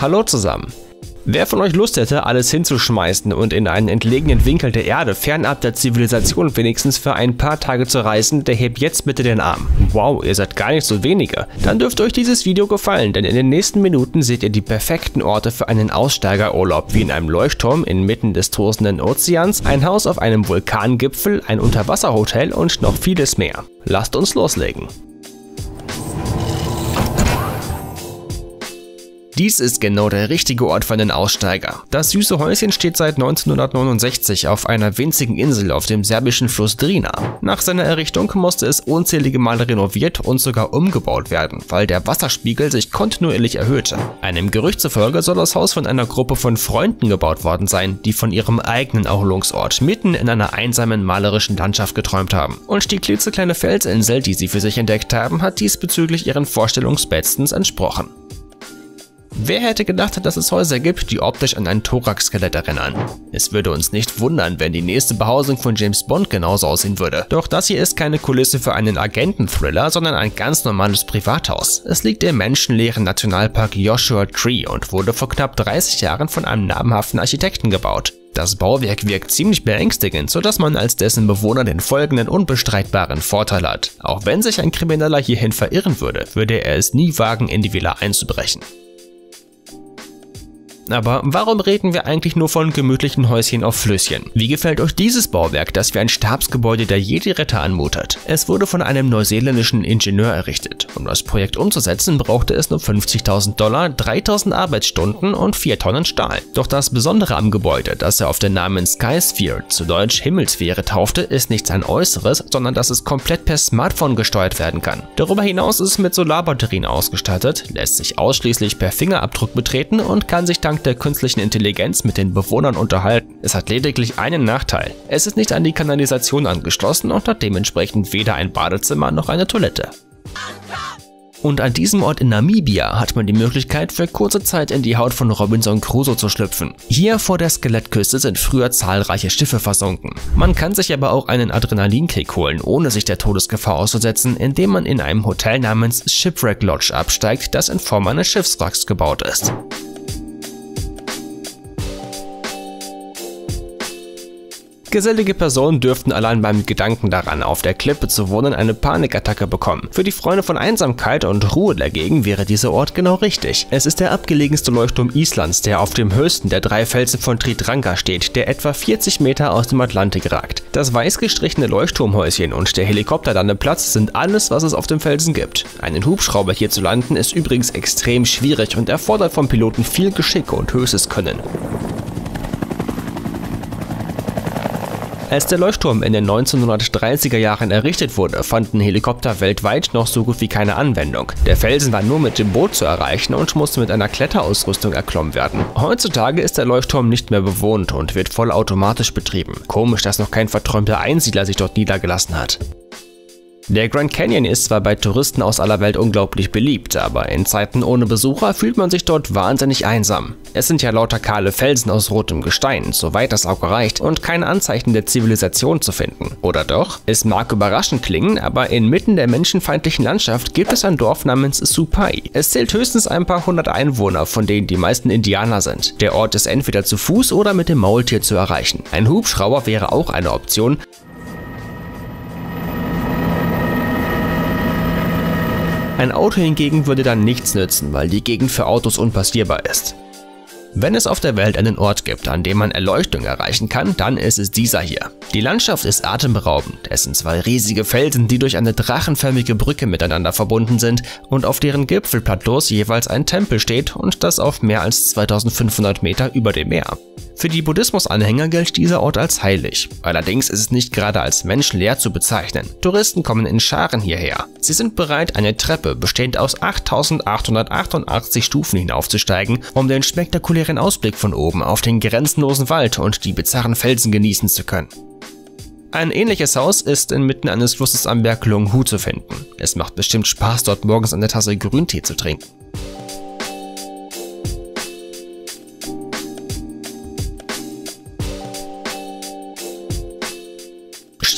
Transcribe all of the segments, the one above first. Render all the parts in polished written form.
Hallo zusammen! Wer von euch Lust hätte, alles hinzuschmeißen und in einen entlegenen Winkel der Erde fernab der Zivilisation wenigstens für ein paar Tage zu reisen, der hebt jetzt bitte den Arm. Wow, ihr seid gar nicht so wenige. Dann dürfte euch dieses Video gefallen, denn in den nächsten Minuten seht ihr die perfekten Orte für einen Aussteigerurlaub, wie in einem Leuchtturm inmitten des tosenden Ozeans, ein Haus auf einem Vulkangipfel, ein Unterwasserhotel und noch vieles mehr. Lasst uns loslegen! Dies ist genau der richtige Ort für einen Aussteiger. Das süße Häuschen steht seit 1969 auf einer winzigen Insel auf dem serbischen Fluss Drina. Nach seiner Errichtung musste es unzählige Male renoviert und sogar umgebaut werden, weil der Wasserspiegel sich kontinuierlich erhöhte. Einem Gerücht zufolge soll das Haus von einer Gruppe von Freunden gebaut worden sein, die von ihrem eigenen Erholungsort mitten in einer einsamen malerischen Landschaft geträumt haben. Und die klitzekleine Felsinsel, die sie für sich entdeckt haben, hat diesbezüglich ihren Vorstellungen bestens entsprochen. Wer hätte gedacht, dass es Häuser gibt, die optisch an ein Thorax-Skelett erinnern? Es würde uns nicht wundern, wenn die nächste Behausung von James Bond genauso aussehen würde. Doch das hier ist keine Kulisse für einen Agenten-Thriller, sondern ein ganz normales Privathaus. Es liegt im menschenleeren Nationalpark Joshua Tree und wurde vor knapp 30 Jahren von einem namhaften Architekten gebaut. Das Bauwerk wirkt ziemlich beängstigend, sodass man als dessen Bewohner den folgenden unbestreitbaren Vorteil hat. Auch wenn sich ein Krimineller hierhin verirren würde, würde er es nie wagen, in die Villa einzubrechen. Aber warum reden wir eigentlich nur von gemütlichen Häuschen auf Flüsschen? Wie gefällt euch dieses Bauwerk, das wie ein Stabsgebäude der Jedi-Ritter anmutet? Es wurde von einem neuseeländischen Ingenieur errichtet. Um das Projekt umzusetzen, brauchte es nur $50.000, 3.000 Arbeitsstunden und 4 Tonnen Stahl. Doch das Besondere am Gebäude, das er auf den Namen Skysphere, zu Deutsch Himmelssphäre, taufte, ist nicht sein Äußeres, sondern dass es komplett per Smartphone gesteuert werden kann. Darüber hinaus ist es mit Solarbatterien ausgestattet, lässt sich ausschließlich per Fingerabdruck betreten und kann sich dank der künstlichen Intelligenz mit den Bewohnern unterhalten. Es hat lediglich einen Nachteil. Es ist nicht an die Kanalisation angeschlossen und hat dementsprechend weder ein Badezimmer noch eine Toilette. Und an diesem Ort in Namibia hat man die Möglichkeit, für kurze Zeit in die Haut von Robinson Crusoe zu schlüpfen. Hier vor der Skelettküste sind früher zahlreiche Schiffe versunken. Man kann sich aber auch einen Adrenalinkick holen, ohne sich der Todesgefahr auszusetzen, indem man in einem Hotel namens Shipwreck Lodge absteigt, das in Form eines Schiffswracks gebaut ist. Gesellige Personen dürften allein beim Gedanken daran, auf der Klippe zu wohnen, eine Panikattacke bekommen. Für die Freunde von Einsamkeit und Ruhe dagegen wäre dieser Ort genau richtig. Es ist der abgelegenste Leuchtturm Islands, der auf dem höchsten der 3 Felsen von Tridranka steht, der etwa 40 Meter aus dem Atlantik ragt. Das weiß gestrichene Leuchtturmhäuschen und der Helikopterlandeplatz sind alles, was es auf dem Felsen gibt. Einen Hubschrauber hier zu landen ist übrigens extrem schwierig und erfordert vom Piloten viel Geschick und höchstes Können. Als der Leuchtturm in den 1930er Jahren errichtet wurde, fanden Helikopter weltweit noch so gut wie keine Anwendung. Der Felsen war nur mit dem Boot zu erreichen und musste mit einer Kletterausrüstung erklommen werden. Heutzutage ist der Leuchtturm nicht mehr bewohnt und wird vollautomatisch betrieben. Komisch, dass noch kein verträumter Einsiedler sich dort niedergelassen hat. Der Grand Canyon ist zwar bei Touristen aus aller Welt unglaublich beliebt, aber in Zeiten ohne Besucher fühlt man sich dort wahnsinnig einsam. Es sind ja lauter kahle Felsen aus rotem Gestein, soweit das Auge reicht, und keine Anzeichen der Zivilisation zu finden. Oder doch? Es mag überraschend klingen, aber inmitten der menschenfeindlichen Landschaft gibt es ein Dorf namens Supai. Es zählt höchstens ein paar hundert Einwohner, von denen die meisten Indianer sind. Der Ort ist entweder zu Fuß oder mit dem Maultier zu erreichen. Ein Hubschrauber wäre auch eine Option. Ein Auto hingegen würde dann nichts nützen, weil die Gegend für Autos unpassierbar ist. Wenn es auf der Welt einen Ort gibt, an dem man Erleuchtung erreichen kann, dann ist es dieser hier. Die Landschaft ist atemberaubend. Es sind 2 riesige Felsen, die durch eine drachenförmige Brücke miteinander verbunden sind und auf deren Gipfelplateaus jeweils ein Tempel steht und das auf mehr als 2500 Meter über dem Meer. Für die Buddhismus-Anhänger gilt dieser Ort als heilig. Allerdings ist es nicht gerade als menschenleer zu bezeichnen. Touristen kommen in Scharen hierher. Sie sind bereit, eine Treppe bestehend aus 8888 Stufen hinaufzusteigen, um den spektakulären Ausblick von oben auf den grenzenlosen Wald und die bizarren Felsen genießen zu können. Ein ähnliches Haus ist inmitten eines Flusses am Berg Lung Hu zu finden. Es macht bestimmt Spaß, dort morgens eine Tasse Grüntee zu trinken.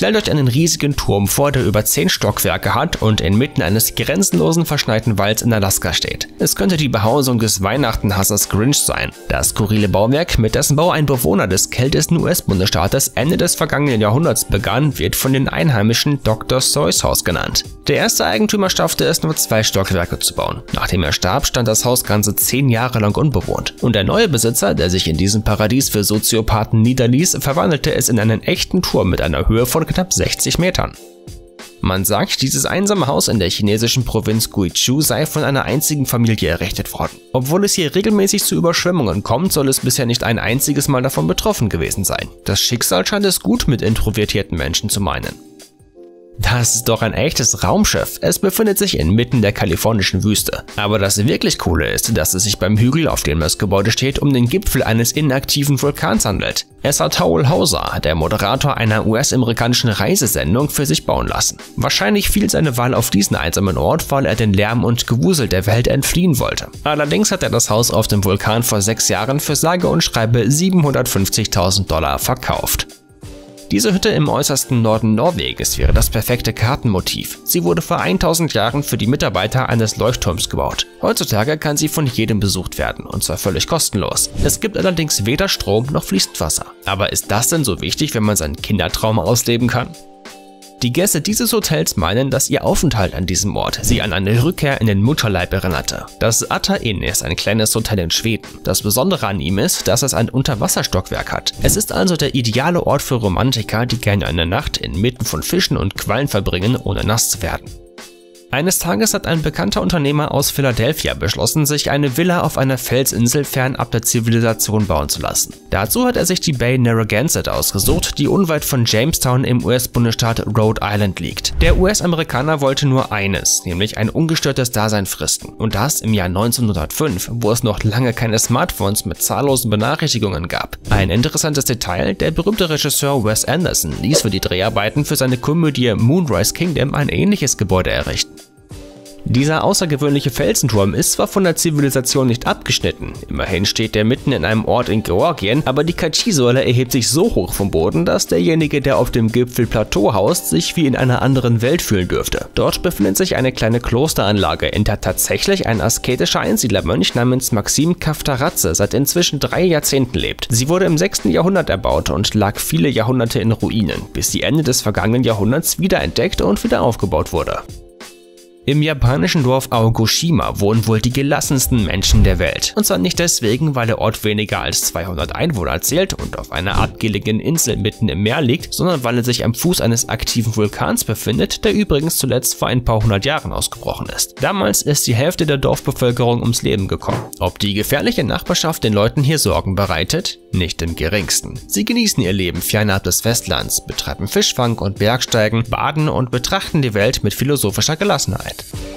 Stellt euch einen riesigen Turm vor, der über 10 Stockwerke hat und inmitten eines grenzenlosen verschneiten Walds in Alaska steht. Es könnte die Behausung des Weihnachtenhassers Grinch sein. Das skurrile Bauwerk, mit dessen Bau ein Bewohner des kältesten US-Bundesstaates Ende des vergangenen Jahrhunderts begann, wird von den Einheimischen Dr. Seuss Haus genannt. Der erste Eigentümer schaffte es nur 2 Stockwerke zu bauen. Nachdem er starb, stand das Haus ganze 10 Jahre lang unbewohnt. Und der neue Besitzer, der sich in diesem Paradies für Soziopathen niederließ, verwandelte es in einen echten Turm mit einer Höhe von knapp 60 Metern. Man sagt, dieses einsame Haus in der chinesischen Provinz Guizhou sei von einer einzigen Familie errichtet worden. Obwohl es hier regelmäßig zu Überschwemmungen kommt, soll es bisher nicht ein einziges Mal davon betroffen gewesen sein. Das Schicksal scheint es gut mit introvertierten Menschen zu meinen. Das ist doch ein echtes Raumschiff. Es befindet sich inmitten der kalifornischen Wüste. Aber das wirklich Coole ist, dass es sich beim Hügel, auf dem das Gebäude steht, um den Gipfel eines inaktiven Vulkans handelt. Es hat Howell Hauser, der Moderator einer US-amerikanischen Reisesendung, für sich bauen lassen. Wahrscheinlich fiel seine Wahl auf diesen einsamen Ort, weil er den Lärm und Gewusel der Welt entfliehen wollte. Allerdings hat er das Haus auf dem Vulkan vor 6 Jahren für sage und schreibe $750.000 verkauft. Diese Hütte im äußersten Norden Norwegens wäre das perfekte Kartenmotiv. Sie wurde vor 1000 Jahren für die Mitarbeiter eines Leuchtturms gebaut. Heutzutage kann sie von jedem besucht werden, und zwar völlig kostenlos. Es gibt allerdings weder Strom noch fließt Wasser. Aber ist das denn so wichtig, wenn man seinen Kindertraum ausleben kann? Die Gäste dieses Hotels meinen, dass ihr Aufenthalt an diesem Ort sie an eine Rückkehr in den Mutterleib erinnerte. Das Atta Inn ist ein kleines Hotel in Schweden. Das Besondere an ihm ist, dass es ein Unterwasserstockwerk hat. Es ist also der ideale Ort für Romantiker, die gerne eine Nacht inmitten von Fischen und Quallen verbringen, ohne nass zu werden. Eines Tages hat ein bekannter Unternehmer aus Philadelphia beschlossen, sich eine Villa auf einer Felsinsel fernab der Zivilisation bauen zu lassen. Dazu hat er sich die Bay Narragansett ausgesucht, die unweit von Jamestown im US-Bundesstaat Rhode Island liegt. Der US-Amerikaner wollte nur eines, nämlich ein ungestörtes Dasein fristen. Und das im Jahr 1905, wo es noch lange keine Smartphones mit zahllosen Benachrichtigungen gab. Ein interessantes Detail: Der berühmte Regisseur Wes Anderson ließ für die Dreharbeiten für seine Komödie Moonrise Kingdom ein ähnliches Gebäude errichten. Dieser außergewöhnliche Felsenturm ist zwar von der Zivilisation nicht abgeschnitten, immerhin steht er mitten in einem Ort in Georgien, aber die Kachi-Säule erhebt sich so hoch vom Boden, dass derjenige, der auf dem Gipfelplateau haust, sich wie in einer anderen Welt fühlen dürfte. Dort befindet sich eine kleine Klosteranlage, in der tatsächlich ein asketischer Einsiedlermönch namens Maxim Kaftaradze seit inzwischen 3 Jahrzehnten lebt. Sie wurde im 6. Jahrhundert erbaut und lag viele Jahrhunderte in Ruinen, bis sie Ende des vergangenen Jahrhunderts wiederentdeckt und wieder aufgebaut wurde. Im japanischen Dorf Aogoshima wohnen wohl die gelassensten Menschen der Welt. Und zwar nicht deswegen, weil der Ort weniger als 200 Einwohner zählt und auf einer abgelegenen Insel mitten im Meer liegt, sondern weil er sich am Fuß eines aktiven Vulkans befindet, der übrigens zuletzt vor ein paar 100 Jahren ausgebrochen ist. Damals ist die Hälfte der Dorfbevölkerung ums Leben gekommen. Ob die gefährliche Nachbarschaft den Leuten hier Sorgen bereitet? Nicht im geringsten. Sie genießen ihr Leben fernab des Festlands, betreiben Fischfang und Bergsteigen, baden und betrachten die Welt mit philosophischer Gelassenheit.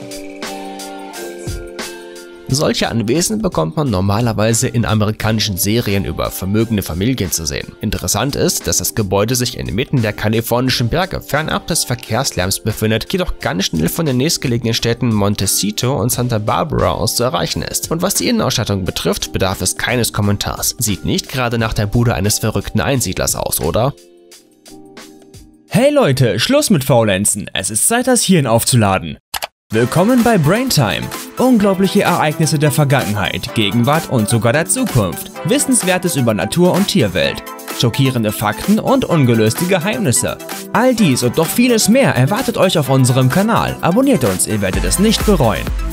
Solche Anwesen bekommt man normalerweise in amerikanischen Serien über vermögende Familien zu sehen. Interessant ist, dass das Gebäude sich inmitten der kalifornischen Berge fernab des Verkehrslärms befindet, jedoch ganz schnell von den nächstgelegenen Städten Montecito und Santa Barbara aus zu erreichen ist. Und was die Innenausstattung betrifft, bedarf es keines Kommentars. Sieht nicht gerade nach der Bude eines verrückten Einsiedlers aus, oder? Hey Leute, Schluss mit Faulenzen. Es ist Zeit, das Hirn aufzuladen. Willkommen bei Braintime. Unglaubliche Ereignisse der Vergangenheit, Gegenwart und sogar der Zukunft. Wissenswertes über Natur- und Tierwelt. Schockierende Fakten und ungelöste Geheimnisse. All dies und noch vieles mehr erwartet euch auf unserem Kanal. Abonniert uns, ihr werdet es nicht bereuen.